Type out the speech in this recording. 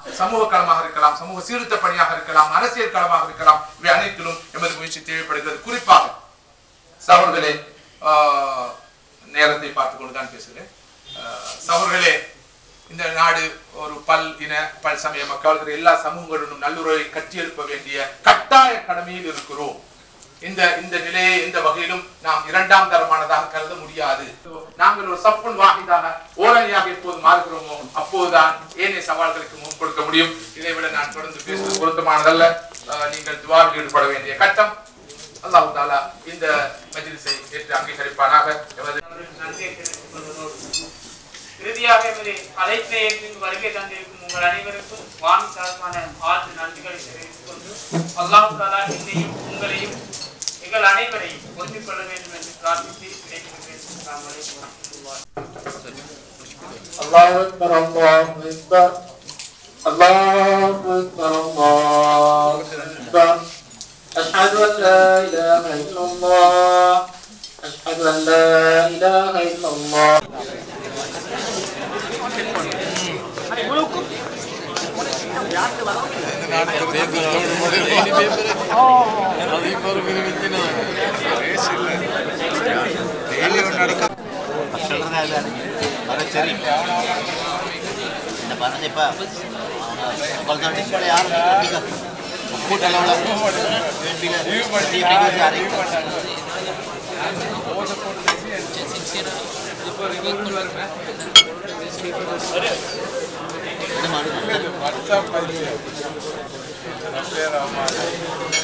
சமூக களமாக இருக்கலாம், சமூக சீர்திருத்த பணியாக இருக்கலாம், அரசியல் களமாக இருக்கலாம். இவை அனைத்திலும் எமது முயற்சி தேவைப்படுகிறது. குறிப்பாக சகோதரர்களே, நேரத்தை பார்த்துக் கொண்டுதான் பேசுகிறேன். சகோதரர்களே, இந்த நாடு ஒரு பல் இன பல் சமய மக்கள் எல்லா சமூகங்களுடன் நல்லுறவை கட்டியெழுப்ப வேண்டிய கட்டாய கடமையில் இருக்கிறோம். இந்த நிலையை எந்த வகையிலும் நாம் இரண்டாம் தரமானதாக கருத முடியாது. நாங்கள் ஒரு சப்புன் வாகிதாக ஓரணியாக எப்போது மாறுகிறோமோ அப்போதுதான் ஏனைய சவால்களுக்கு முன் கொடுக்க முடியும். இதை விட நான் தொடர்ந்து பேசுவது பொருத்தமானதல்ல. நீங்கள் துவாவில் ஈடுபட வேண்டிய கட்டம். அல்லாஹ் தஆலா இந்த மஜ்லிஸை ஏற்று அங்கீகரிப்பானாக. இறுதியாக அழைப்பை ஏற்று வருகை தந்திருக்கும் உங்கள் அனைவருக்கும் வான் சார்பான ஆழ்ந்த நன்றிகளை தெரிவித்துக் கொண்டு அல்லாஹ் தஆலா என்னையும் உங்களையும் எங்கள் அனைவரையும் ஒன்றிக் கொள்ள வேண்டும் என்று பிரார்த்தித்து விடைபெறுகிறேன். அஸ்ஸலாமு அலைக்கும் வரஹ்மத்துல்லாஹ். அல்லாஹு அக்பர், அல்லாஹு அக்பர், அல்லாஹு அக்பர், அல்லாஹு அக்பர். அஷ்ஹது அன் லா இலாஹா இல்லல்லாஹ், அஷ்ஹது அன் லா இலாஹா இல்லல்லாஹ். WhatsApp